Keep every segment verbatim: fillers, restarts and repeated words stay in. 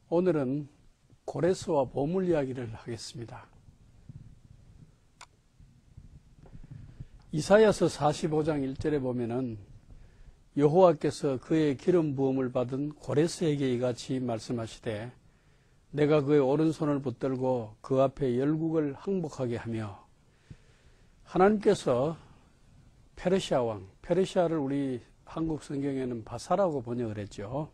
오늘은 고레스와 보물 이야기를 하겠습니다. 이사야서 사십오 장 일 절에 보면은 여호와께서 그의 기름 부음을 받은 고레스에게 이같이 말씀하시되 내가 그의 오른손을 붙들고 그 앞에 열국을 항복하게 하며, 하나님께서 페르시아 왕, 페르시아를 우리 한국 성경에는 바사라고 번역을 했죠.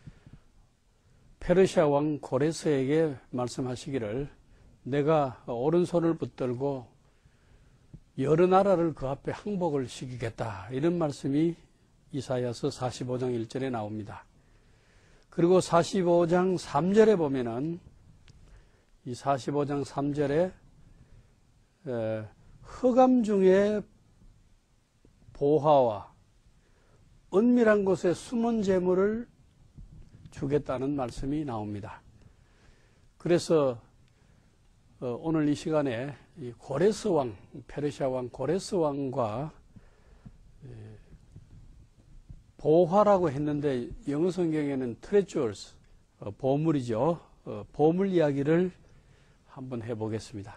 페르시아 왕 고레스에게 말씀하시기를 내가 오른손을 붙들고 여러 나라를 그 앞에 항복을 시키겠다, 이런 말씀이 이사야서 사십오 장 일 절에 나옵니다. 그리고 사십오 장 삼 절에 보면은 이 사십오 장 삼 절에 흑암 중에 보화와 은밀한 곳에 숨은 재물을 주겠다는 말씀이 나옵니다. 그래서 오늘 이 시간에 고레스 왕, 페르시아 왕 고레스 왕과 보화라고 했는데 영어 성경에는 트레저스, 보물이죠. 보물 이야기를 한번 해보겠습니다.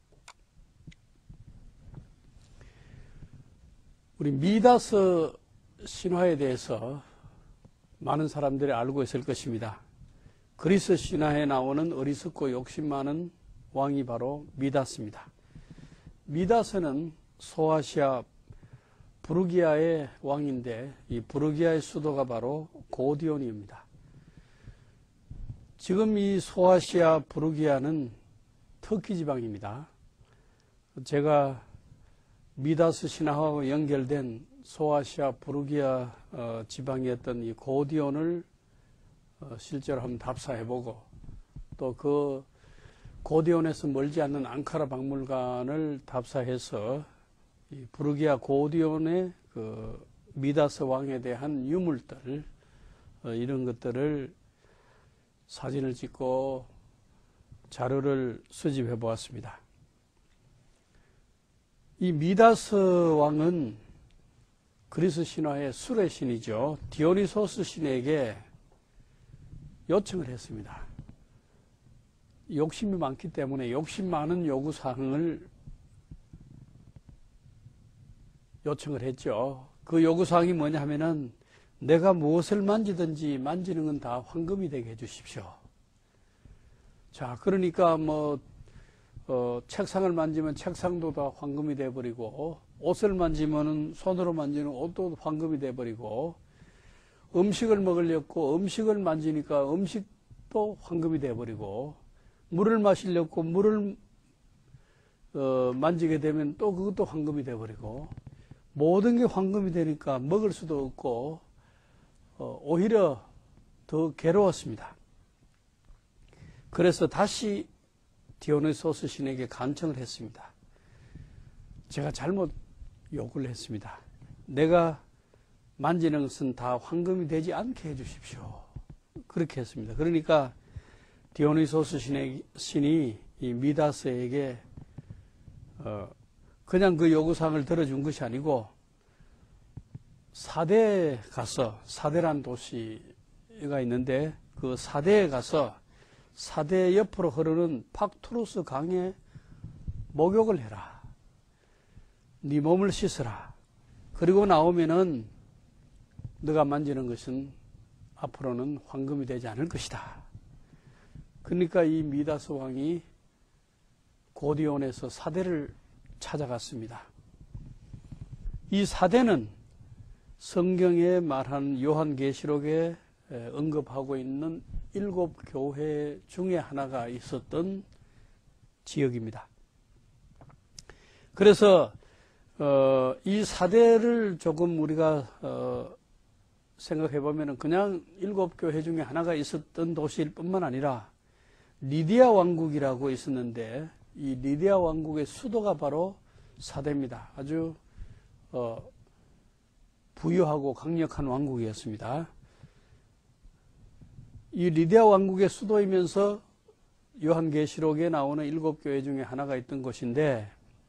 우리 미다스 신화에 대해서 많은 사람들이 알고 있을 것입니다. 그리스 신화에 나오는 어리석고 욕심 많은 왕이 바로 미다스입니다. 미다스는 소아시아 부르기아의 왕인데 이 부르기아의 수도가 바로 고디온입니다. 지금 이 소아시아 부르기아는 터키 지방입니다. 제가 미다스 신화와 연결된 소아시아 부르기아 어, 지방이었던 이 고디온을 어, 실제로 한번 답사해보고, 또 그 고디온에서 멀지 않는 앙카라 박물관을 답사해서 이 부르기아 고디온의 그 미다스 왕에 대한 유물들, 어, 이런 것들을 사진을 찍고 자료를 수집해 보았습니다. 이 미다스 왕은 그리스 신화의 술의 신이죠. 디오니소스 신에게 요청을 했습니다. 욕심이 많기 때문에 욕심 많은 요구사항을 요청을 했죠. 그 요구사항이 뭐냐 하면은 내가 무엇을 만지든지 만지는 건 다 황금이 되게 해주십시오. 자, 그러니까 뭐 어, 책상을 만지면 책상도 다 황금이 돼버리고, 옷을 만지면 손으로 만지는 옷도 황금이 돼버리고, 음식을 먹으려고 음식을 만지니까 음식도 황금이 돼버리고, 물을 마시려고 물을 어, 만지게 되면 또 그것도 황금이 돼버리고, 모든 게 황금이 되니까 먹을 수도 없고 어, 오히려 더 괴로웠습니다. 그래서 다시 디오니소스 신에게 간청을 했습니다. 제가 잘못 요구를 했습니다. 내가 만지는 것은 다 황금이 되지 않게 해주십시오. 그렇게 했습니다. 그러니까 디오니소스 신의, 신이 이 미다스에게 어, 그냥 그 요구사항을 들어준 것이 아니고 사대에 가서, 사대란 도시가 있는데 그 사대에 가서 사대 옆으로 흐르는 팍투루스 강에 목욕을 해라. 네 몸을 씻어라. 그리고 나오면은 네가 만지는 것은 앞으로는 황금이 되지 않을 것이다. 그러니까 이 미다스 왕이 고디온에서 사대를 찾아갔습니다. 이 사대는 성경에 말한 요한계시록에 언급하고 있는 일곱 교회 중에 하나가 있었던 지역입니다. 그래서 어, 이 사대를 조금 우리가 어, 생각해 보면 그냥 일곱 교회 중에 하나가 있었던 도시일 뿐만 아니라 리디아 왕국이라고 있었는데 이 리디아 왕국의 수도가 바로 사대입니다. 아주 어, 부유하고 강력한 왕국이었습니다. 이 리디아 왕국의 수도이면서 요한계시록에 나오는 일곱 교회 중에 하나가 있던 곳인데,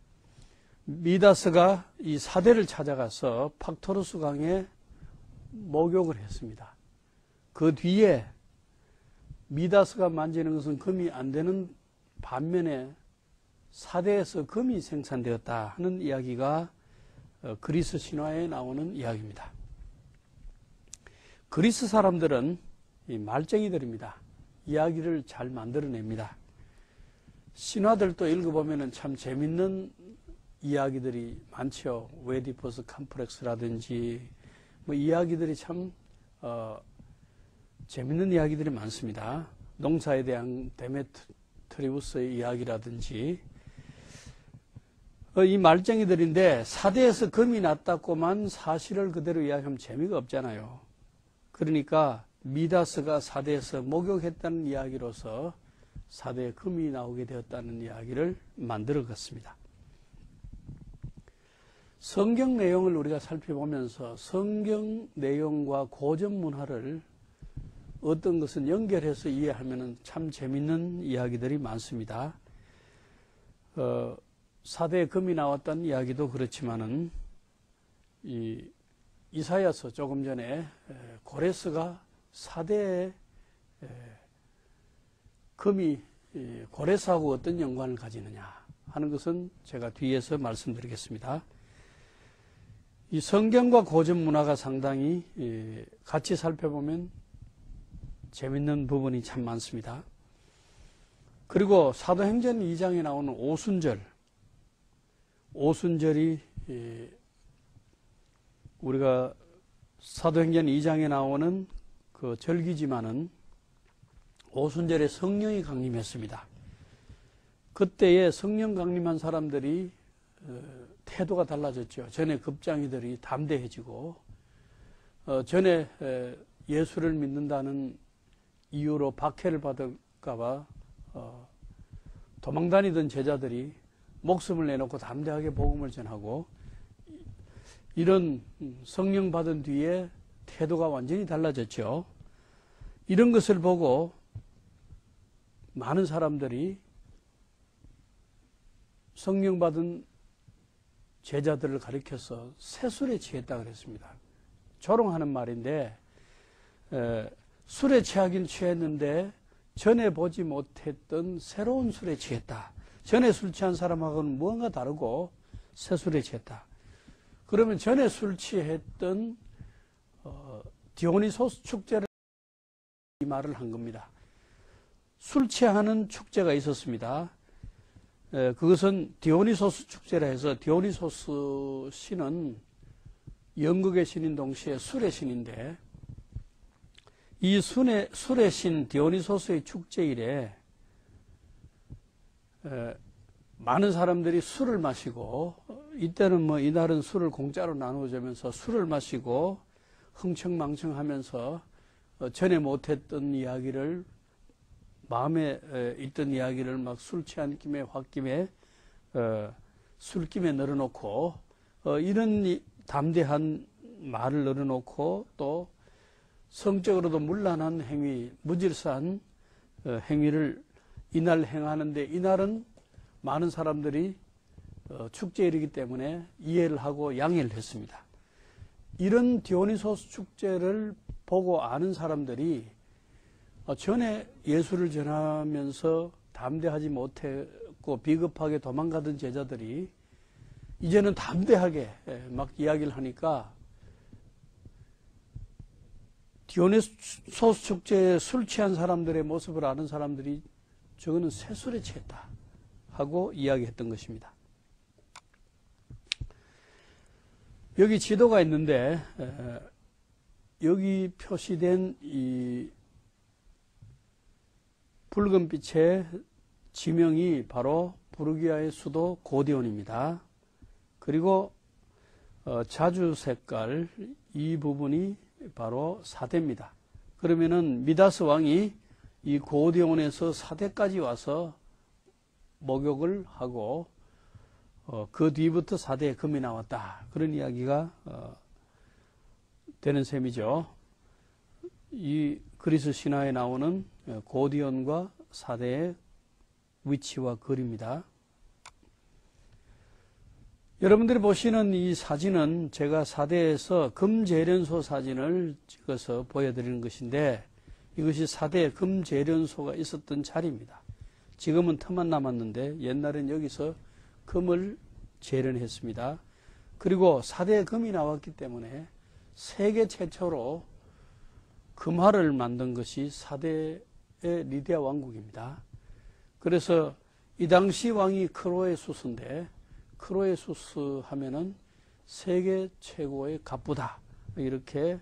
미다스가 이 사대를 찾아가서 팍토르스 강에 목욕을 했습니다. 그 뒤에 미다스가 만지는 것은 금이 안 되는 반면에 사대에서 금이 생산되었다 하는 이야기가 그리스 신화에 나오는 이야기입니다. 그리스 사람들은 이 말쟁이들입니다. 이야기를 잘 만들어냅니다. 신화들도 읽어보면 참 재밌는 이야기들이 많죠. 웨디퍼스 컴플렉스라든지 뭐 이야기들이 참 어, 재밌는 이야기들이 많습니다. 농사에 대한 데메트리우스의 이야기라든지 어, 이 말쟁이들인데 사대에서 금이 났다고만 사실을 그대로 이야기하면 재미가 없잖아요. 그러니까 미다스가 사대에서 목욕했다는 이야기로서 사대에 금이 나오게 되었다는 이야기를 만들어갔습니다. 성경 내용을 우리가 살펴보면서 성경 내용과 고전 문화를 어떤 것은 연결해서 이해하면 참 재밌는 이야기들이 많습니다. 어, 사대에 금이 나왔다는 이야기도 그렇지만은 이 이사야서 조금 전에 고레스가 사대에 금이 고레스하고 어떤 연관을 가지느냐 하는 것은 제가 뒤에서 말씀드리겠습니다. 이 성경과 고전 문화가 상당히 같이 살펴보면 재밌는 부분이 참 많습니다. 그리고 사도행전 이 장에 나오는 오순절, 오순절이 우리가 사도행전 이 장에 나오는 그 절기지만은 오순절에 성령이 강림했습니다. 그때에 성령 강림한 사람들이 태도가 달라졌죠. 전에 급장이들이 담대해지고 전에 예수를 믿는다는 이유로 박해를 받을까봐 도망다니던 제자들이 목숨을 내놓고 담대하게 복음을 전하고 이런 성령 받은 뒤에 태도가 완전히 달라졌죠. 이런 것을 보고 많은 사람들이 성령 받은 제자들을 가리켜서 새술에 취했다 그랬습니다. 조롱하는 말인데 에, 술에 취하긴 취했는데 전에 보지 못했던 새로운 술에 취했다. 전에 술 취한 사람하고는 무언가 다르고 새술에 취했다. 그러면 전에 술 취했던 어, 디오니소스 축제를 이 말을 한 겁니다. 술 취하는 축제가 있었습니다. 에, 그것은 디오니소스 축제라 해서 디오니소스 신은 연극의 신인 동시에 술의 신인데 이 술의, 술의 신 디오니소스의 축제일에 에, 많은 사람들이 술을 마시고 이때는 뭐 이날은 술을 공짜로 나누어주면서 술을 마시고 흥청망청하면서 전에 못했던 이야기를 마음에 있던 이야기를 막 술 취한 김에 홧김에 어, 술김에 늘어놓고 어, 이런 담대한 말을 늘어놓고 또 성적으로도 문란한 행위, 무질서한 어, 행위를 이날 행하는데 이날은 많은 사람들이 어, 축제일이기 때문에 이해를 하고 양해를 했습니다. 이런 디오니소스 축제를 보고 아는 사람들이 어, 전에 예수를 전하면서 담대하지 못했고 비겁하게 도망가던 제자들이 이제는 담대하게 막 이야기를 하니까 디오니소스 축제에 술 취한 사람들의 모습을 아는 사람들이 저거는 새술에 취했다 하고 이야기했던 것입니다. 여기 지도가 있는데 여기 표시된 이 붉은빛의 지명이 바로 부르기아의 수도 고디온입니다. 그리고 자주 색깔 이 부분이 바로 사대입니다. 그러면은 미다스 왕이 이 고디온에서 사대까지 와서 목욕을 하고 어, 그 뒤부터 사대에 금이 나왔다. 그런 이야기가 어, 되는 셈이죠. 이 그리스 신화에 나오는 고디온과 사대의 위치와 거리입니다. 여러분들이 보시는 이 사진은 제가 사대에서 금재련소 사진을 찍어서 보여드리는 것인데 이것이 사대 금재련소가 있었던 자리입니다. 지금은 터만 남았는데 옛날엔 여기서 금을 재련했습니다. 그리고 사대 금이 나왔기 때문에 세계 최초로 금화를 만든 것이 사대의 리디아 왕국입니다. 그래서 이 당시 왕이 크로에수스인데, 크로에수스 하면은 세계 최고의 갑부다, 이렇게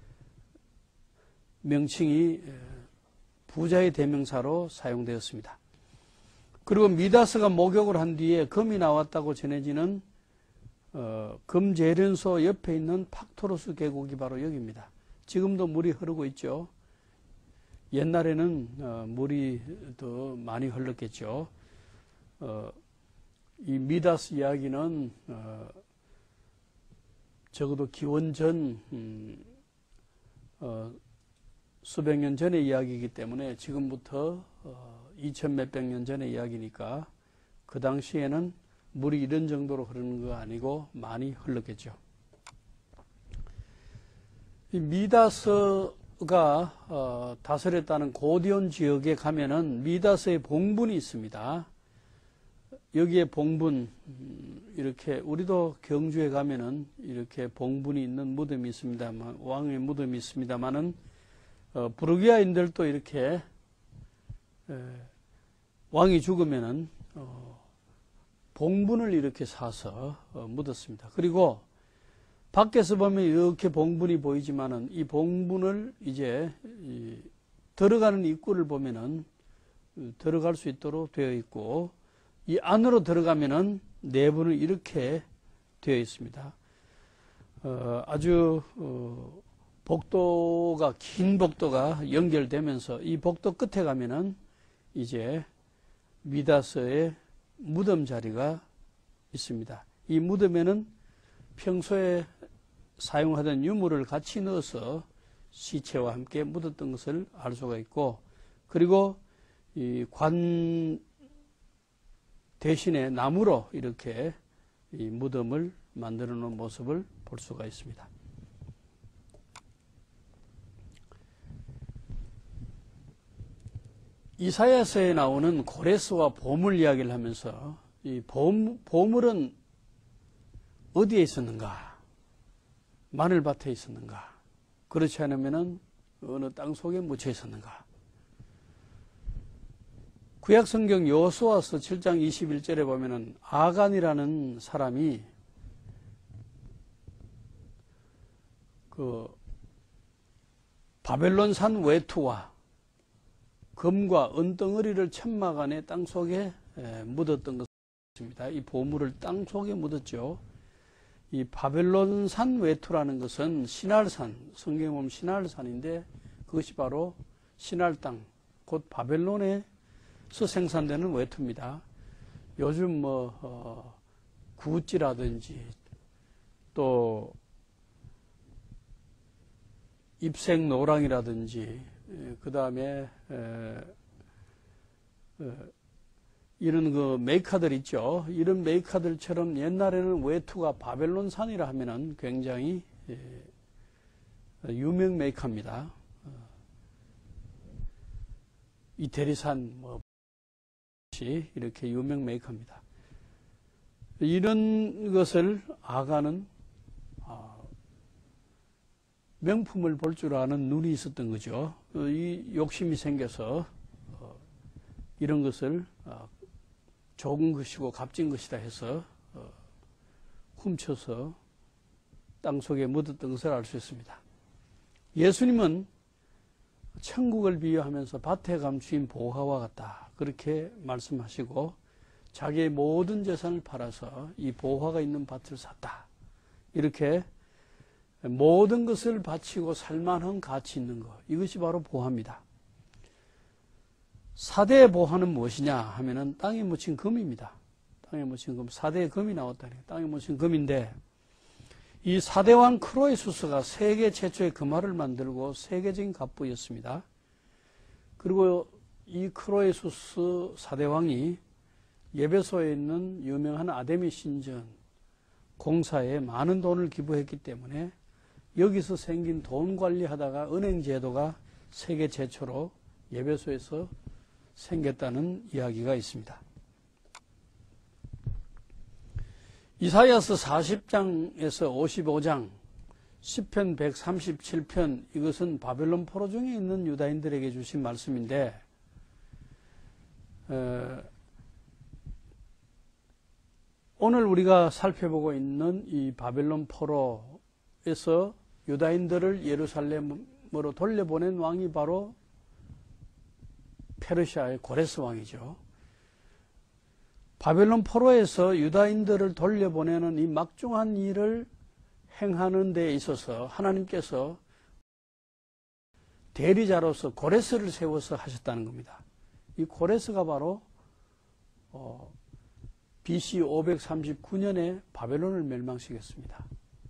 명칭이 부자의 대명사로 사용되었습니다. 그리고 미다스가 목욕을 한 뒤에 금이 나왔다고 전해지는 어, 금재련소 옆에 있는 팍토로스 계곡이 바로 여기입니다. 지금도 물이 흐르고 있죠. 옛날에는 어, 물이 더 많이 흘렀겠죠. 어, 이 미다스 이야기는 어, 적어도 기원전 음, 어, 수백 년 전의 이야기이기 때문에 지금부터 어, 이천 몇백 년 전의 이야기니까 그 당시에는 물이 이런 정도로 흐르는 거 아니고 많이 흘렀겠죠. 이 미다스가 어, 다스렸다는 고디온 지역에 가면은 미다스의 봉분이 있습니다. 여기에 봉분, 이렇게 우리도 경주에 가면은 이렇게 봉분이 있는 무덤이 있습니다만, 왕의 무덤이 있습니다만은 어, 부르기아인들도 이렇게 에, 왕이 죽으면은 어, 봉분을 이렇게 사서 어, 묻었습니다. 그리고 밖에서 보면 이렇게 봉분이 보이지만은 이 봉분을 이제 이, 들어가는 입구를 보면은 들어갈 수 있도록 되어 있고, 이 안으로 들어가면은 내부는 이렇게 되어 있습니다. 어, 아주 어, 복도가, 긴 복도가 연결되면서 이 복도 끝에 가면은 이제 미다스의 무덤 자리가 있습니다. 이 무덤에는 평소에 사용하던 유물을 같이 넣어서 시체와 함께 묻었던 것을 알 수가 있고, 그리고 이 관 대신에 나무로 이렇게 이 무덤을 만들어 놓은 모습을 볼 수가 있습니다. 이사야서에 나오는 고레스와 보물 이야기를 하면서 이 보물, 보물은 어디에 있었는가? 마늘밭에 있었는가? 그렇지 않으면 어느 땅 속에 묻혀 있었는가? 구약성경 여호수아서 칠 장 이십일 절에 보면은 아간이라는 사람이 그 바벨론 산 외투와 금과 은덩어리를 천막 안에 땅 속에 묻었던 것입니다. 이 보물을 땅 속에 묻었죠. 이 바벨론 산 외투라는 것은 시날산, 성경에 보면 시날산인데 그것이 바로 시날 땅, 곧 바벨론에서 생산되는 외투입니다. 요즘 뭐 어, 구찌라든지 또 입색 노랑이라든지 그 다음에 이런 그 메이커들 있죠. 이런 메이커들처럼 옛날에는 외투가 바벨론 산이라 하면은 굉장히 유명 메이커입니다. 이태리산 뭐 이렇게 유명 메이커입니다. 이런 것을 아가는 명품을 볼 줄 아는 눈이 있었던 거죠. 이 욕심이 생겨서 이런 것을 좋은 것이고 값진 것이다 해서 훔쳐서 땅속에 묻었던 것을 알 수 있습니다. 예수님은 천국을 비유하면서 밭에 감추인 보화와 같다, 그렇게 말씀하시고 자기의 모든 재산을 팔아서 이 보화가 있는 밭을 샀다, 이렇게 모든 것을 바치고 살만한 가치 있는 것, 이것이 바로 보화입니다. 사대의 보화는 무엇이냐 하면은 땅에 묻힌 금입니다. 땅에 묻힌 금, 사대의 금이 나왔다니, 땅에 묻힌 금인데, 이 사대왕 크로에수스가 세계 최초의 금화를 만들고 세계적인 갑부였습니다. 그리고 이 크로에수스 사대왕이 예배소에 있는 유명한 아데미 신전 공사에 많은 돈을 기부했기 때문에 여기서 생긴 돈 관리하다가 은행 제도가 세계 최초로 예배소에서 생겼다는 이야기가 있습니다. 이사야서 사십 장에서 오십오 장, 시편 백삼십칠 편, 이것은 바벨론 포로 중에 있는 유다인들에게 주신 말씀인데, 어, 오늘 우리가 살펴보고 있는 이 바벨론 포로에서 유다인들을 예루살렘으로 돌려보낸 왕이 바로 페르시아의 고레스 왕이죠. 바벨론 포로에서 유다인들을 돌려보내는 이 막중한 일을 행하는 데 있어서 하나님께서 대리자로서 고레스를 세워서 하셨다는 겁니다. 이 고레스가 바로 어, 비씨 오백삼십구 년에 바벨론을 멸망시켰습니다.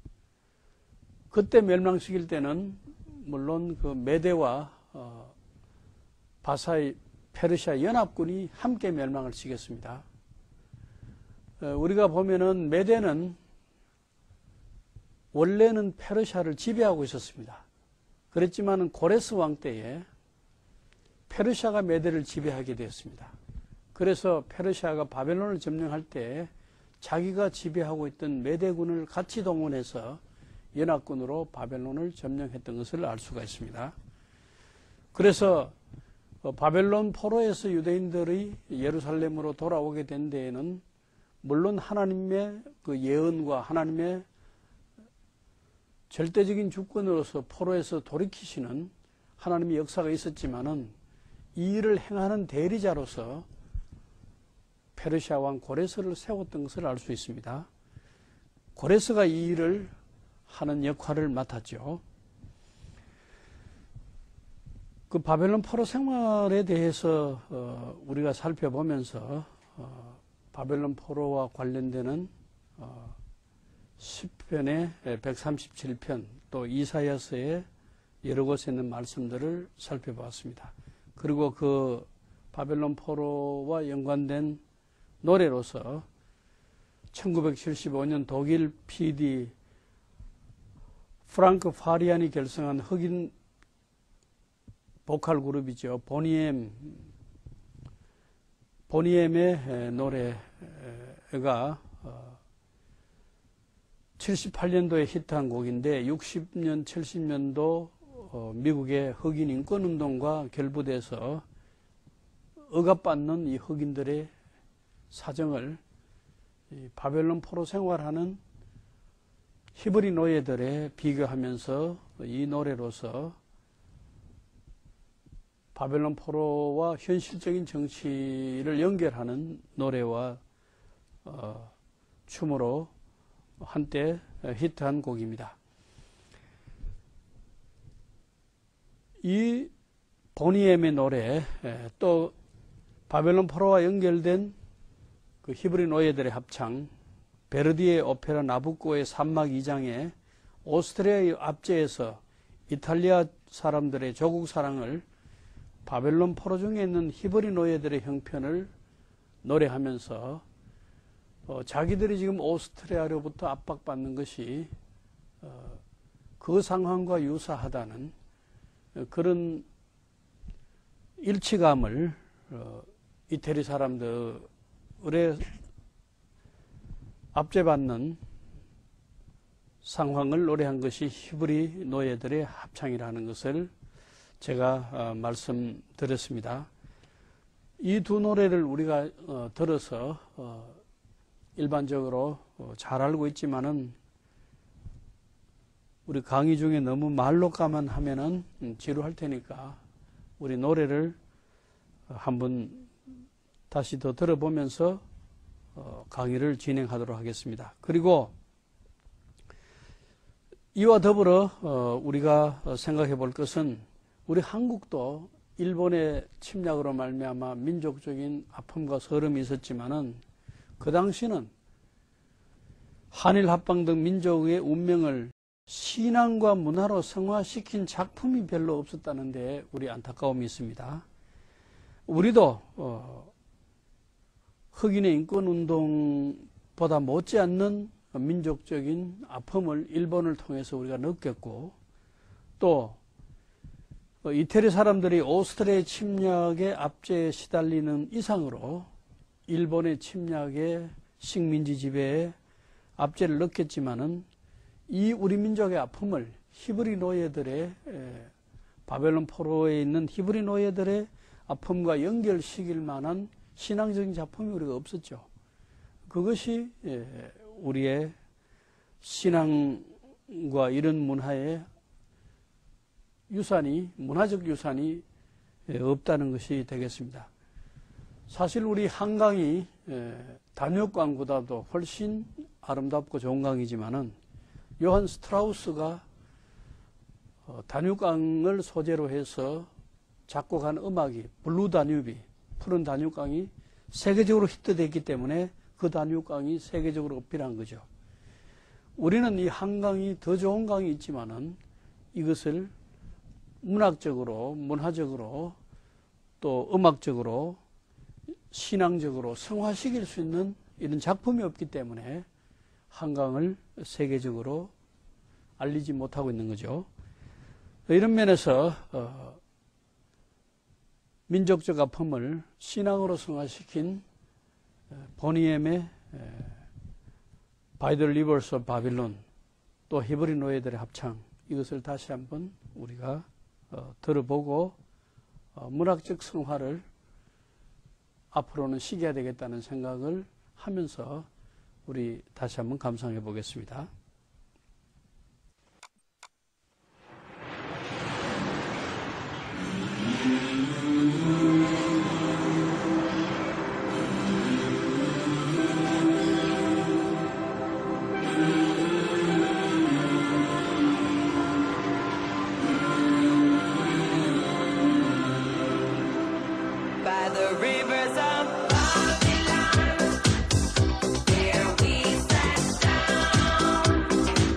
그때 멸망시킬 때는 물론 그 메대와 어, 바사의 페르시아 연합군이 함께 멸망을 시켰습니다. 어, 우리가 보면은 메대는 원래는 페르시아를 지배하고 있었습니다. 그랬지만 고레스 왕 때에 페르시아가 메대를 지배하게 되었습니다. 그래서 페르시아가 바벨론을 점령할 때 자기가 지배하고 있던 메대군을 같이 동원해서 연합군으로 바벨론을 점령했던 것을 알 수가 있습니다. 그래서 바벨론 포로에서 유대인들이 예루살렘으로 돌아오게 된 데에는 물론 하나님의 그 예언과 하나님의 절대적인 주권으로서 포로에서 돌이키시는 하나님의 역사가 있었지만은 이 일을 행하는 대리자로서 페르시아 왕 고레스를 세웠던 것을 알 수 있습니다. 고레스가 이 일을 하는 역할을 맡았죠. 그 바벨론 포로 생활에 대해서 어, 우리가 살펴보면서 어, 바벨론 포로와 관련되는 어, 시편의 백삼십칠 편 또 이사야서의 여러 곳에 있는 말씀들을 살펴보았습니다. 그리고 그 바벨론 포로와 연관된 노래로서 천구백칠십오 년 독일 피디 프랑크 파리안이 결성한 흑인 보컬 그룹이죠. 보니엠, 보니엠의 노래가 칠십팔 년도에 히트한 곡인데 육십 년, 칠십 년도 미국의 흑인 인권운동과 결부돼서 억압받는 이 흑인들의 사정을 바벨론 포로 생활하는 히브리 노예들에 비교하면서 이 노래로서 바벨론 포로와 현실적인 정치를 연결하는 노래와 어, 춤으로 한때 히트한 곡입니다. 이 보니엠의 노래, 또 바벨론 포로와 연결된 그 히브리 노예들의 합창, 베르디의 오페라 나부코의 삼막 이 장에 오스트리아의 압제에서 이탈리아 사람들의 조국 사랑을 바벨론 포로 중에 있는 히브리 노예들의 형편을 노래하면서 어, 자기들이 지금 오스트리아로부터 압박받는 것이 어, 그 상황과 유사하다는 어, 그런 일치감을 어, 이태리 사람들의 압제받는 상황을 노래한 것이 히브리 노예들의 합창이라는 것을 제가 어, 말씀드렸습니다. 이 두 노래를 우리가 어, 들어서 어, 일반적으로 어, 잘 알고 있지만은 우리 강의 중에 너무 말로 가만 하면은 음, 지루할 테니까 우리 노래를 한번 다시 더 들어보면서 어, 강의를 진행하도록 하겠습니다. 그리고 이와 더불어 어, 우리가 생각해 볼 것은 우리 한국도 일본의 침략으로 말미암아 민족적인 아픔과 서름이 있었지만은 그 당시는 한일 합방 등 민족의 운명을 신앙과 문화로 성화시킨 작품이 별로 없었다는 데 우리 안타까움이 있습니다. 우리도 어, 흑인의 인권운동보다 못지않는 민족적인 아픔을 일본을 통해서 우리가 느꼈고 또 이태리 사람들이 오스트리아 침략의 압제에 시달리는 이상으로 일본의 침략에 식민지 지배에 압제를 넣겠지만은 이 우리 민족의 아픔을 히브리 노예들의 바벨론 포로에 있는 히브리 노예들의 아픔과 연결시킬 만한 신앙적인 작품이 우리가 없었죠. 그것이 우리의 신앙과 이런 문화의 유산이, 문화적 유산이 없다는 것이 되겠습니다. 사실 우리 한강이 다뉴강보다도 훨씬 아름답고 좋은 강이지만은 요한 스트라우스가 다뉴강을 소재로 해서 작곡한 음악이 블루 다뉴비, 푸른 다뉴강이 세계적으로 히트됐기 때문에 그 다뉴강이 세계적으로 어필한 거죠. 우리는 이 한강이 더 좋은 강이 있지만은 이것을 문학적으로, 문화적으로, 또 음악적으로, 신앙적으로 성화시킬 수 있는 이런 작품이 없기 때문에 한강을 세계적으로 알리지 못하고 있는 거죠. 이런 면에서 어, 민족적 아픔을 신앙으로 성화시킨 보니엠의 By the Rivers of Babylon, 또 히브리 노예들의 합창, 이것을 다시 한번 우리가 어, 들어보고 어, 문학적 성화를 앞으로는 시켜야 되겠다는 생각을 하면서 우리 다시 한번 감상해 보겠습니다. By the rivers of Babylon, there we sat down.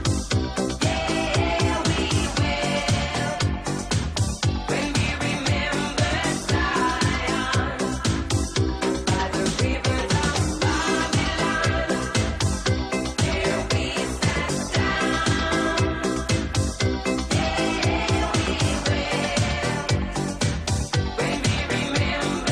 Yeah, we will. When we remember Zion. By the rivers of Babylon, there we sat down. Yeah, we will. When we remember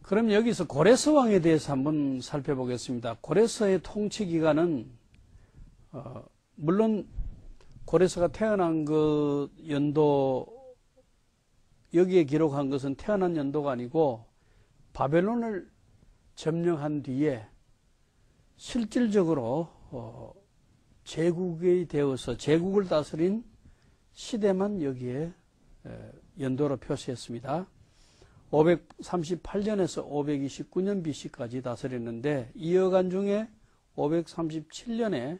그럼 여기서 고레스 왕에 대해서 한번 살펴보겠습니다. 고레스의 통치 기간은 어, 물론 고레스가 태어난 그 연도, 여기에 기록한 것은 태어난 연도가 아니고 바벨론을 점령한 뒤에 실질적으로 어, 제국이 되어서 제국을 다스린 시대만 여기에 에, 연도로 표시했습니다. 오백삼십팔 년에서 오백이십구 년 비씨까지 다스렸는데, 이 여간 중에 오백삼십칠 년에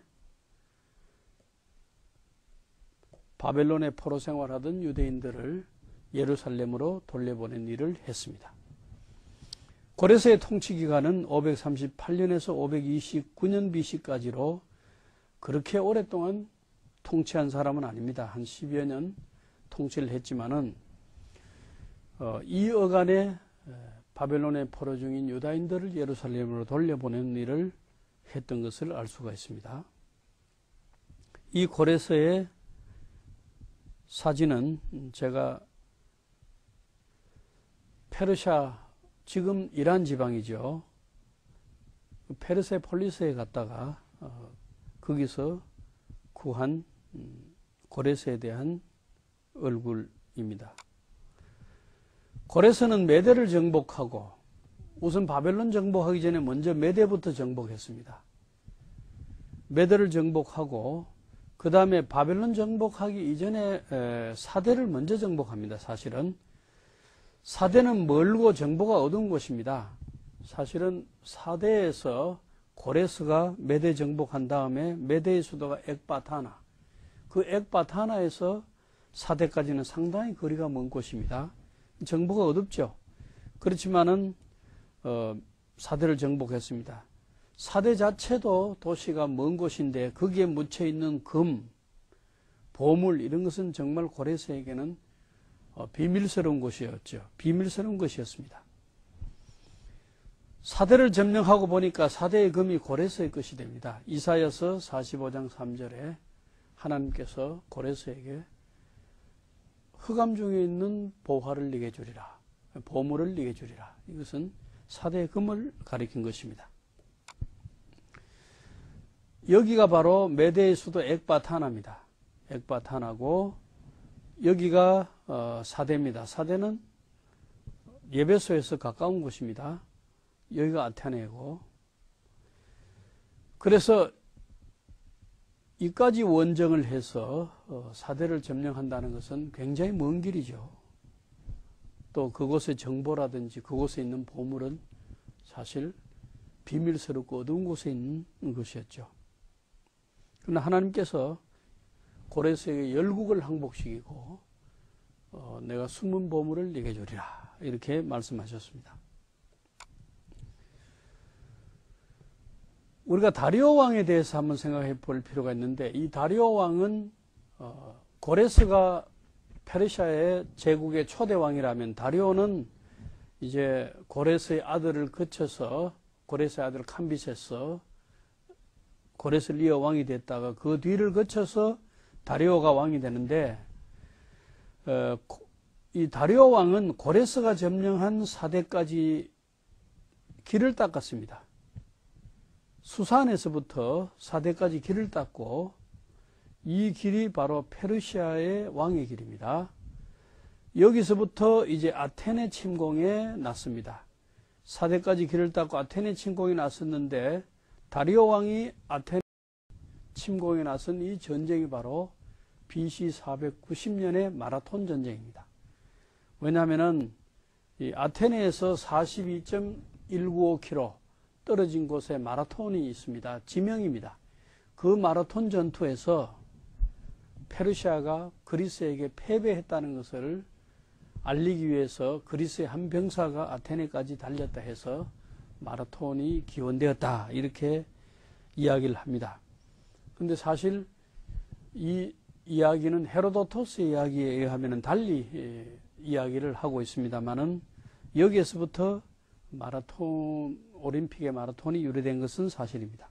바벨론에 포로 생활하던 유대인들을 예루살렘으로 돌려보낸 일을 했습니다. 고레스의 통치 기간은 오백삼십팔 년에서 오백이십구 년 비씨까지로 그렇게 오랫동안 통치한 사람은 아닙니다. 한 십여 년 통치를 했지만은 어, 이 어간에 바벨론에 포로 중인 유다인들을 예루살렘으로 돌려보낸 일을 했던 것을 알 수가 있습니다. 이 고레스의 사진은 제가 페르시아, 지금 이란 지방이죠. 페르세폴리스에 갔다가 어, 거기서 구한 고레스에 대한 얼굴입니다. 고레스는 메대를 정복하고, 우선 바벨론 정복하기 전에 먼저 메대부터 정복했습니다. 메대를 정복하고 그 다음에 바벨론 정복하기 이전에 사대를 먼저 정복합니다. 사실은 사대는 멀고 정보가 어두운 곳입니다. 사실은 사대에서 고레스가 메대 정복한 다음에 메대의 수도가 엑바타나, 그 엑바타나에서 사대까지는 상당히 거리가 먼 곳입니다. 정보가 어둡죠. 그렇지만은 어, 사대를 정복했습니다. 사대 자체도 도시가 먼 곳인데 거기에 묻혀 있는 금, 보물 이런 것은 정말 고레스에게는 어, 비밀스러운 곳이었죠. 비밀스러운 것이었습니다. 사대를 점령하고 보니까 사대의 금이 고레스의 것이 됩니다. 이사야서 사십오 장 삼 절에 하나님께서 고레스에게 흑암 중에 있는 보화를 네게 주리라, 보물을 네게 주리라. 이것은 사대의 금을 가리킨 것입니다. 여기가 바로 메대의 수도 엑바타나입니다. 엑바타나고 여기가 어, 사대입니다. 사대는 예배소에서 가까운 곳입니다. 여기가 아테네고, 그래서 이까지 원정을 해서 어, 사대를 점령한다는 것은 굉장히 먼 길이죠. 또 그곳의 정보라든지 그곳에 있는 보물은 사실 비밀스럽고 어두운 곳에 있는 것이었죠. 그러나 하나님께서 고레스에게 열국을 항복시키고 어, 내가 숨은 보물을 네게 주리라, 이렇게 말씀하셨습니다. 우리가 다리오 왕에 대해서 한번 생각해 볼 필요가 있는데, 이 다리오 왕은 어, 고레스가 페르시아의 제국의 초대 왕이라면, 다리오는 이제 고레스의 아들을 거쳐서 고레스의 아들 캄비세스, 고레스를 이어 왕이 됐다가 그 뒤를 거쳐서 다리오가 왕이 되는데, 어, 이 다리오 왕은 고레스가 점령한 사대까지 길을 닦았습니다. 수산에서부터 사대까지 길을 닦고, 이 길이 바로 페르시아의 왕의 길입니다. 여기서부터 이제 아테네 침공에 났습니다. 사대까지 길을 닦고 아테네 침공이 났었는데, 다리오 왕이 아테네 침공에 나선 이 전쟁이 바로 비씨 사백구십 년의 마라톤 전쟁입니다. 왜냐하면 이 아테네에서 사십이 점 일구오 킬로미터 떨어진 곳에 마라톤이 있습니다. 지명입니다. 그 마라톤 전투에서 페르시아가 그리스에게 패배했다는 것을 알리기 위해서 그리스의 한 병사가 아테네까지 달렸다 해서 마라톤이 기원되었다, 이렇게 이야기를 합니다. 그런데 사실 이 이야기는 헤로도토스의 이야기에 의하면 달리 예, 이야기를 하고 있습니다만은, 여기에서부터 마라톤, 올림픽의 마라톤이 유래된 것은 사실입니다.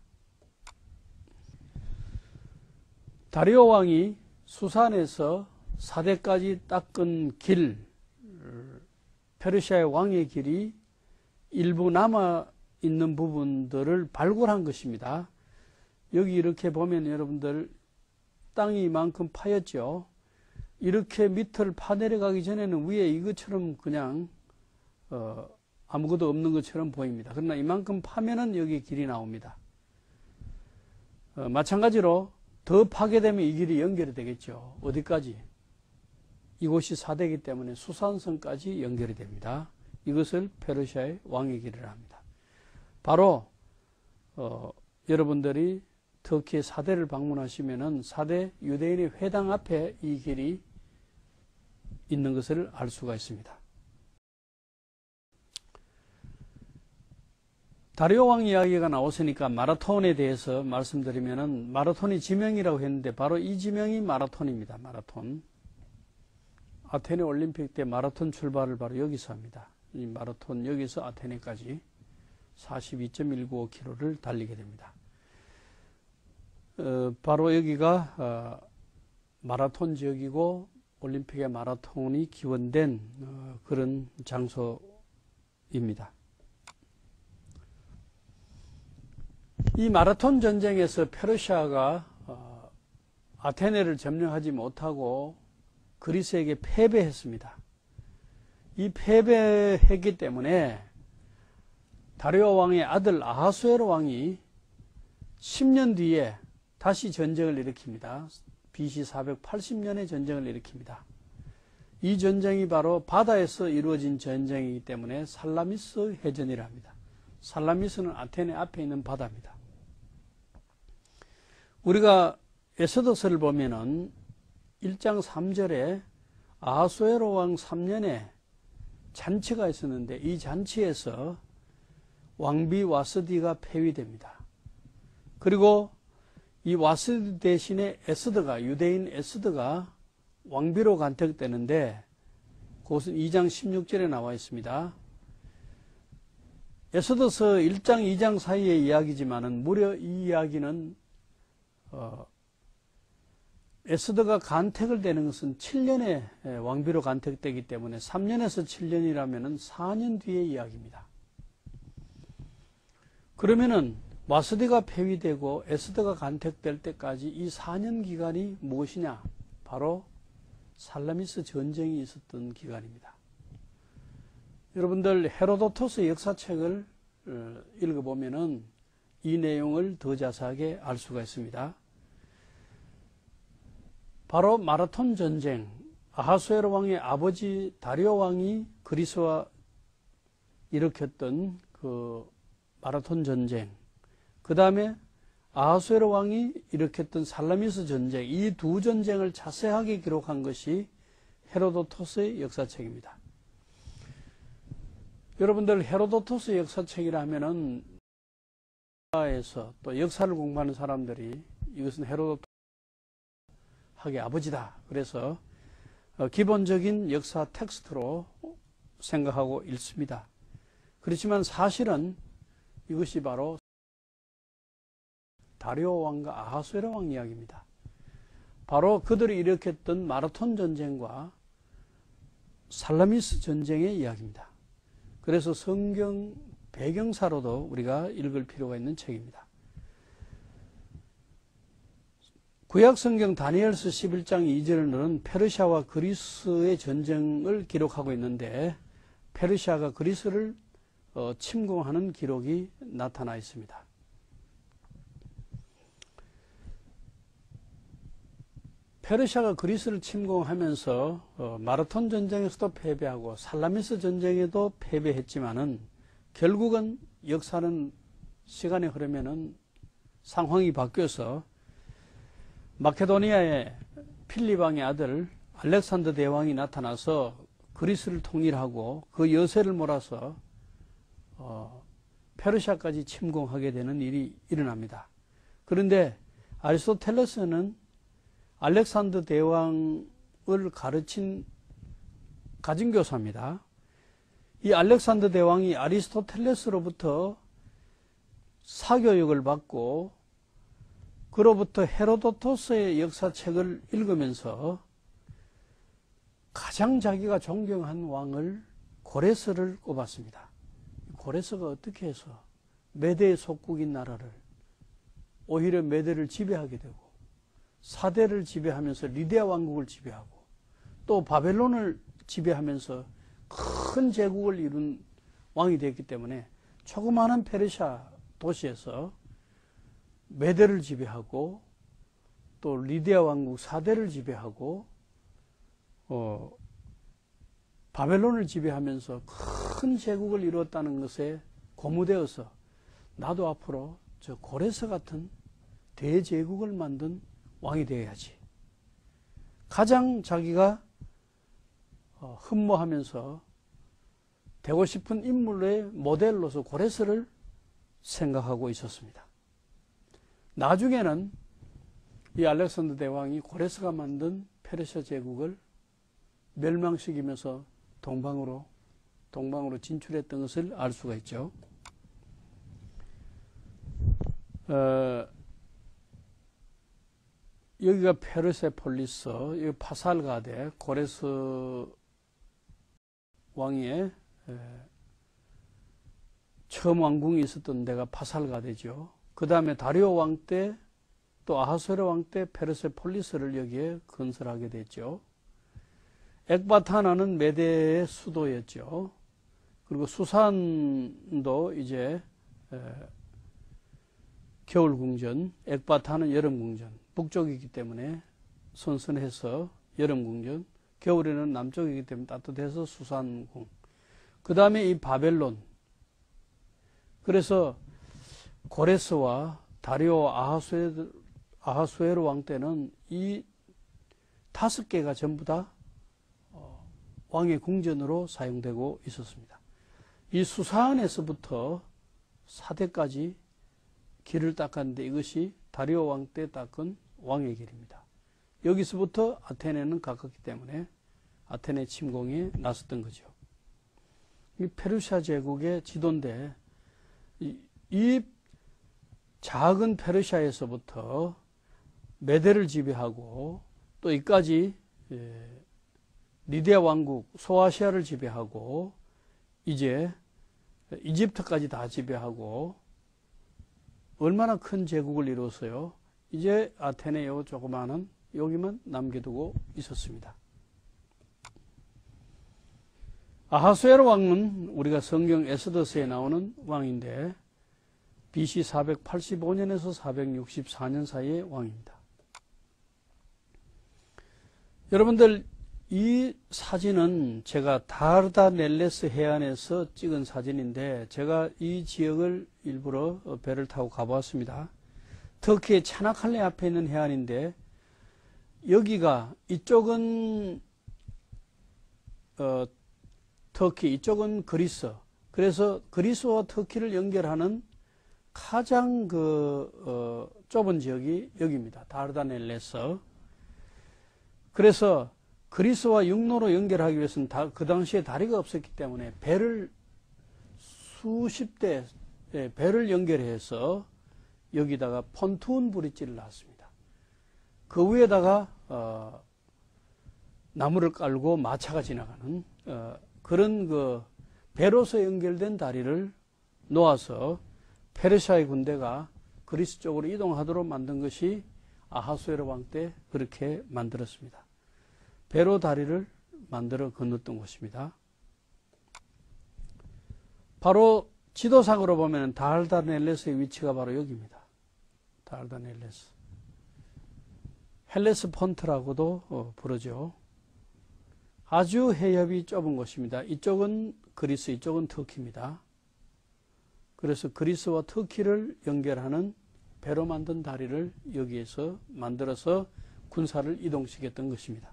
다리오 왕이 수산에서 사대까지 닦은 길, 페르시아의 왕의 길이 일부 남아 있는 부분들을 발굴한 것입니다. 여기 이렇게 보면 여러분들 땅이 이만큼 파였죠. 이렇게 밑을 파내려가기 전에는 위에 이것처럼 그냥 어, 아무것도 없는 것처럼 보입니다. 그러나 이만큼 파면은 여기 길이 나옵니다. 어, 마찬가지로 더 파게 되면 이 길이 연결이 되겠죠. 어디까지? 이곳이 사대이기 때문에 수산성까지 연결이 됩니다. 이것을 페르시아의 왕의 길이라 합니다. 바로 어, 여러분들이 터키의 사대를 방문하시면은 사대 유대인의 회당 앞에 이 길이 있는 것을 알 수가 있습니다. 다리오 왕 이야기가 나왔으니까 마라톤에 대해서 말씀드리면은 마라톤이 지명이라고 했는데 바로 이 지명이 마라톤입니다. 마라톤. 아테네 올림픽 때 마라톤 출발을 바로 여기서 합니다. 이 마라톤 여기서 아테네까지 사십이 점 일구오 킬로미터를 달리게 됩니다. 어, 바로 여기가 어, 마라톤 지역이고 올림픽의 마라톤이 기원된 어, 그런 장소입니다. 이 마라톤 전쟁에서 페르시아가 어, 아테네를 점령하지 못하고 그리스에게 패배했습니다. 이 패배했기 때문에 다리오 왕의 아들 아하수에로 왕이 십 년 뒤에 다시 전쟁을 일으킵니다. 비씨 사백팔십 년에 전쟁을 일으킵니다. 이 전쟁이 바로 바다에서 이루어진 전쟁이기 때문에 살라미스 해전이라 합니다. 살라미스는 아테네 앞에 있는 바다입니다. 우리가 에스더서를 보면은 일 장 삼 절에 아하수에로 왕 삼 년에 잔치가 있었는데 이 잔치에서 왕비 와스디가 폐위됩니다. 그리고 이 와스디 대신에 에스더가, 유대인 에스더가 왕비로 간택되는데 그것은 이 장 십육 절에 나와 있습니다. 에스더서 일 장 이 장 사이의 이야기지만은 무려 이 이야기는 어, 에스더가 간택을 되는 것은 칠 년에 왕비로 간택되기 때문에 삼 년에서 칠 년이라면 사 년 뒤의 이야기입니다. 그러면은 와스디가 폐위되고 에스더가 간택될 때까지 이 사 년 기간이 무엇이냐? 바로 살라미스 전쟁이 있었던 기간입니다. 여러분들 헤로도토스 역사책을 읽어보면은 이 내용을 더 자세하게 알 수가 있습니다. 바로 마라톤 전쟁, 아하수에로 왕의 아버지 다리오 왕이 그리스와 일으켰던 그 마라톤 전쟁, 그 다음에 아하수에로 왕이 일으켰던 살라미스 전쟁, 이 두 전쟁을 자세하게 기록한 것이 헤로도토스의 역사책입니다. 여러분들 헤로도토스 역사책이라 하면은 에서 또 역사를 공부하는 사람들이 이것은 헤로도토스의 아버지다. 그래서 기본적인 역사 텍스트로 생각하고 읽습니다. 그렇지만 사실은 이것이 바로 다리오 왕과 아하수에로 왕 이야기입니다. 바로 그들이 일으켰던 마라톤 전쟁과 살라미스 전쟁의 이야기입니다. 그래서 성경 배경사로도 우리가 읽을 필요가 있는 책입니다. 구약성경 다니엘서 십일 장 이 절은 페르시아와 그리스의 전쟁을 기록하고 있는데 페르시아가 그리스를 어, 침공하는 기록이 나타나 있습니다. 페르시아가 그리스를 침공하면서 어, 마라톤 전쟁에서도 패배하고 살라미스 전쟁에도 패배했지만은 결국은 역사는 시간이 흐르면은 상황이 바뀌어서 마케도니아의 필립 왕의 아들 알렉산더 대왕이 나타나서 그리스를 통일하고 그 여세를 몰아서 어, 페르시아까지 침공하게 되는 일이 일어납니다. 그런데 아리스토텔레스는 알렉산더 대왕을 가르친 가진교사입니다. 이 알렉산더 대왕이 아리스토텔레스로부터 사교육을 받고 그로부터 헤로도토스의 역사책을 읽으면서 가장 자기가 존경한 왕을 고레스를 꼽았습니다. 고레스가 어떻게 해서 메대의 속국인 나라를 오히려 메대를 지배하게 되고 사대를 지배하면서 리디아 왕국을 지배하고 또 바벨론을 지배하면서 큰 제국을 이룬 왕이 됐기 때문에 조그마한 페르시아 도시에서 메대를 지배하고 또 리디아 왕국 사대를 지배하고 어, 바벨론을 지배하면서 큰 제국을 이루었다는 것에 고무되어서 나도 앞으로 저 고레스 같은 대제국을 만든 왕이 되어야지. 가장 자기가 어, 흠모하면서 되고 싶은 인물의 모델로서 고레스를 생각하고 있었습니다. 나중에는 이 알렉산더 대왕이 고레스가 만든 페르시아 제국을 멸망시키면서 동방으로 동방으로 진출했던 것을 알 수가 있죠. 어, 여기가 페르세폴리스, 여기 파살가데 고레스 왕의 에, 처음 왕궁이 있었던 데가 파살가데죠. 그 다음에 다리오 왕 때 또 아하수에로 왕 때 페르세폴리스를 여기에 건설하게 됐죠. 엑바타나는 메대의 수도였죠. 그리고 수산도 이제 에, 겨울궁전, 엑바타는 여름궁전, 북쪽이기 때문에 선선해서 여름궁전, 겨울에는 남쪽이기 때문에 따뜻해서 수산궁. 그 다음에 이 바벨론. 그래서 고레스와 다리오 아하수에로, 아하수에로 왕 때는 이 다섯 개가 전부 다 왕의 궁전으로 사용되고 있었습니다. 이 수산에서부터 사대까지 길을 닦았는데 이것이 다리오 왕 때 닦은 왕의 길입니다. 여기서부터 아테네는 가깝기 때문에 아테네 침공에 나섰던 거죠. 이 페르시아 제국의 지도인데 이, 이 작은 페르시아에서부터 메대를 지배하고 또 이까지 예, 리디아 왕국 소아시아를 지배하고 이제 이집트까지 다 지배하고 얼마나 큰 제국을 이루었어요. 이제 아테네 요 조그마한 여기만 남겨두고 있었습니다. 아하수에로 왕은 우리가 성경 에스더스에 나오는 왕인데 비씨 사백팔십오 년에서 사백육십사 년 사이의 왕입니다. 여러분들 이 사진은 제가 다르다넬레스 해안에서 찍은 사진인데 제가 이 지역을 일부러 배를 타고 가보았습니다. 터키의 차나칼레 앞에 있는 해안인데 여기가 이쪽은 어, 터키, 이쪽은 그리스. 그래서 그리스와 터키를 연결하는 가장 그 어, 좁은 지역이 여기입니다. 다르다넬레스. 그래서 그리스와 육로로 연결하기 위해서는 다, 그 당시에 다리가 없었기 때문에 배를 수십 대 예, 배를 연결해서 여기다가 폰투운 브릿지를 놨습니다. 그 위에다가 어, 나무를 깔고 마차가 지나가는 어, 그런 그 배로서 연결된 다리를 놓아서 페르시아의 군대가 그리스 쪽으로 이동하도록 만든 것이 아하수에로 왕 때 그렇게 만들었습니다. 배로 다리를 만들어 건넜던 곳입니다. 바로 지도상으로 보면 다르다넬레스의 위치가 바로 여기입니다. 다르다넬레스. 헬레스폰트라고도 부르죠. 아주 해협이 좁은 곳입니다. 이쪽은 그리스, 이쪽은 터키입니다. 그래서 그리스와 터키를 연결하는 배로 만든 다리를 여기에서 만들어서 군사를 이동시켰던 것입니다.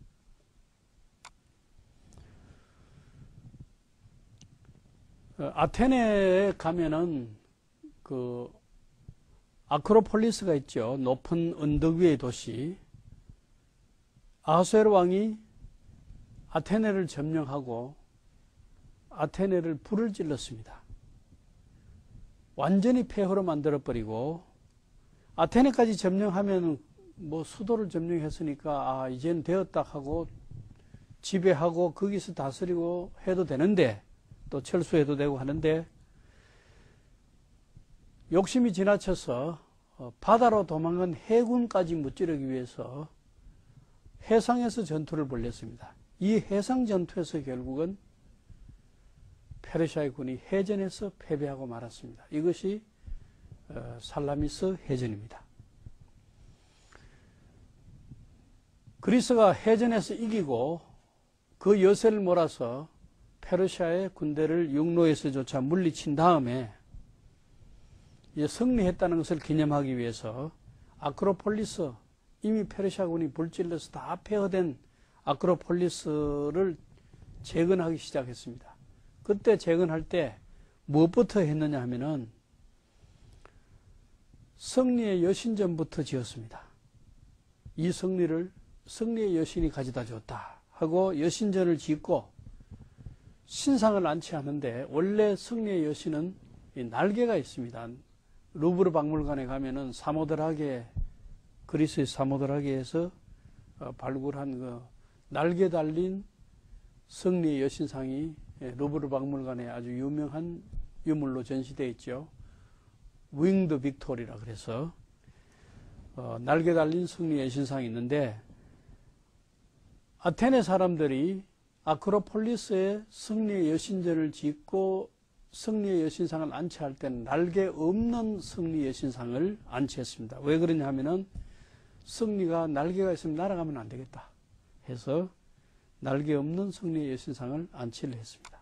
아테네에 가면은 그 아크로폴리스가 있죠. 높은 언덕 위의 도시. 아하수에로 왕이 아테네를 점령하고 아테네를 불을 질렀습니다. 완전히 폐허로 만들어버리고 아테네까지 점령하면 뭐 수도를 점령했으니까 아 이제는 되었다 하고 지배하고 거기서 다스리고 해도 되는데 또 철수해도 되고 하는데 욕심이 지나쳐서 바다로 도망간 해군까지 무찌르기 위해서 해상에서 전투를 벌였습니다. 이 해상 전투에서 결국은 페르시아의 군이 해전에서 패배하고 말았습니다. 이것이 살라미스 해전입니다. 그리스가 해전에서 이기고 그 여세를 몰아서 페르시아의 군대를 육로에서조차 물리친 다음에 이제 승리했다는 것을 기념하기 위해서 아크로폴리스, 이미 페르시아군이 불질러서 다 폐허된 아크로폴리스를 재건하기 시작했습니다. 그때 재건할 때 무엇부터 했느냐 하면은 승리의 여신전부터 지었습니다. 이 승리를 승리의 여신이 가져다 줬다 하고 여신전을 짓고 신상을 안치하는데, 원래 승리의 여신은 날개가 있습니다. 루브르 박물관에 가면은 사모드라게, 그리스의 사모드라게에서 발굴한 그 날개 달린 승리의 여신상이 루브르 박물관에 아주 유명한 유물로 전시되어 있죠. 윙드 빅토리라 그래서 어, 날개 달린 승리의 여신상이 있는데, 아테네 사람들이 아크로폴리스에 승리의 여신전을 짓고 승리의 여신상을 안치할 때는 날개 없는 승리의 여신상을 안치했습니다. 왜 그러냐 하면은 승리가 날개가 있으면 날아가면 안 되겠다 해서 날개 없는 승리의 여신상을 안치를 했습니다.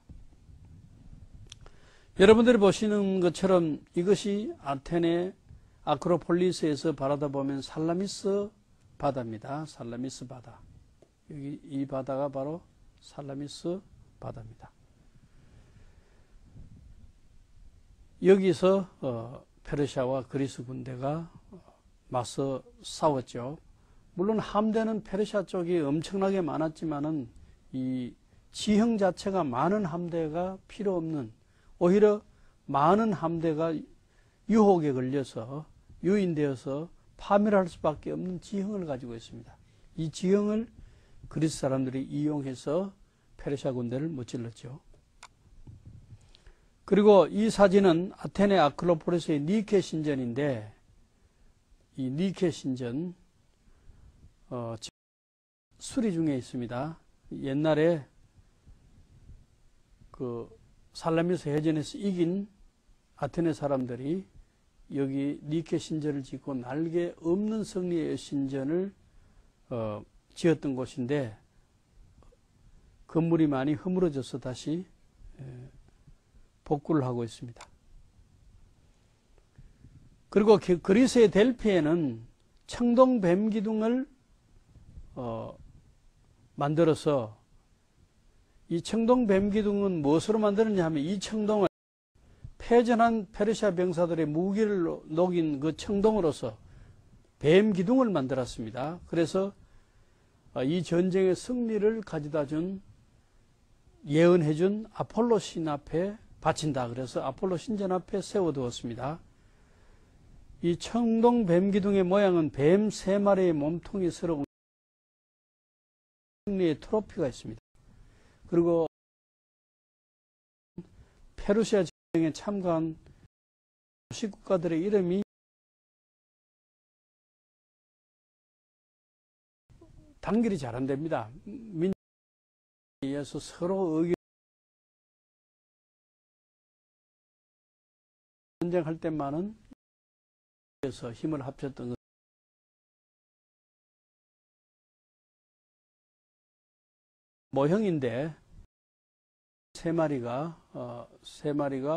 여러분들이 보시는 것처럼 이것이 아테네 아크로폴리스에서 바라다 보면 살라미스 바다입니다. 살라미스 바다. 여기 이 바다가 바로 살라미스 바다입니다. 여기서 어, 페르시아와 그리스 군대가 맞서 싸웠죠. 물론 함대는 페르시아 쪽이 엄청나게 많았지만은 이 지형 자체가 많은 함대가 필요 없는, 오히려 많은 함대가 유혹에 걸려서 유인되어서 파멸할 수밖에 없는 지형을 가지고 있습니다. 이 지형을 그리스 사람들이 이용해서 페르시아 군대를 무찔렀죠. 그리고 이 사진은 아테네 아크로폴리스의 니케 신전인데, 이 니케 신전 어, 수리 중에 있습니다. 옛날에 그 살라미스 해전에서 이긴 아테네 사람들이 여기 니케 신전을 짓고 날개 없는 승리의 신전을 어, 지었던 곳인데, 건물이 많이 허물어져서 다시 복구를 하고 있습니다. 그리고 그리스의 델피에는 청동뱀 기둥을 어, 만들어서, 이 청동뱀 기둥은 무엇으로 만드느냐 하면 이 청동을 패전한 페르시아 병사들의 무기를 녹인 그 청동으로서 뱀 기둥을 만들었습니다. 그래서 이 전쟁의 승리를 가져다 준, 예언해 준 아폴로 신 앞에 바친다. 그래서 아폴로 신전 앞에 세워두었습니다. 이 청동 뱀 기둥의 모양은 뱀 세 마리의 몸통이 서로 승리의 트로피가 있습니다. 그리고 페르시아 전쟁에 참가한 도시 국가들의 이름이 단결이 잘 안 됩니다. 민족에 의해서 서로 의견 전쟁할 때만은 그래서 힘을 합쳤던 것. 모형인데 세 마리가 어, 세 마리가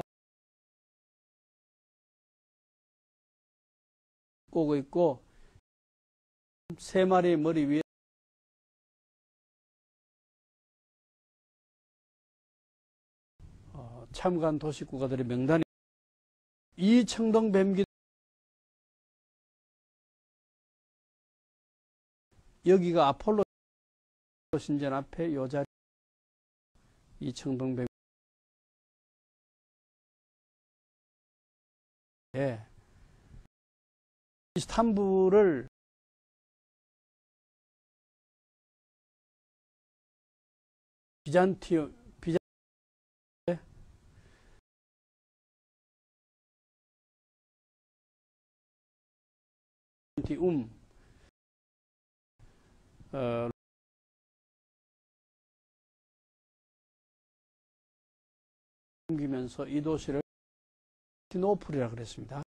꼬고 있고, 세 마리의 머리 위에 어, 참가한 도시 국가들의 명단이, 이 청동뱀기 여기가 아폴로 신전 앞에 요 자리, 이 청동뱀 예. 이스탄불을 비잔티움 비잔 비잔티움 어, 옮기면서 이 도시를 콘스탄티노플이라고 그랬습니다.